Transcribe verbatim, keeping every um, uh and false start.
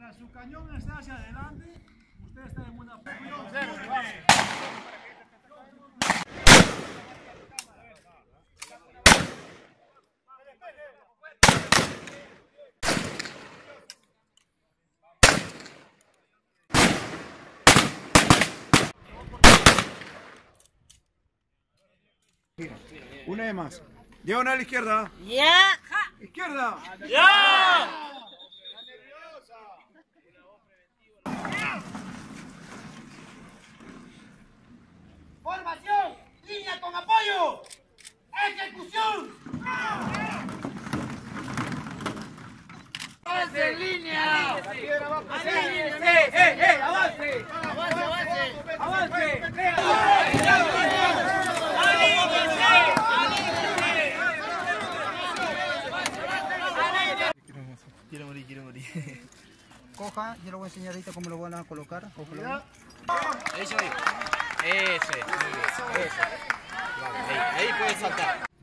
Mientras su cañón está hacia adelante, usted está en una... Una vez más. Diagonal a la izquierda. ¡Ya! Izquierda. ¡Ya! Formación, línea con apoyo, ejecución. ¡Avance en línea! La piedra va a pasar. ¡Eh, eh, eh! ¡Avance! ¡Avance, avance! ¡Avance! Quiero morir, quiero morir. Coja, yo le voy a enseñar ahorita cómo lo van a colocar. Cógelo. Eso ahí. Ese, muy bien. Ese. Vale, ahí, ahí puedes saltar.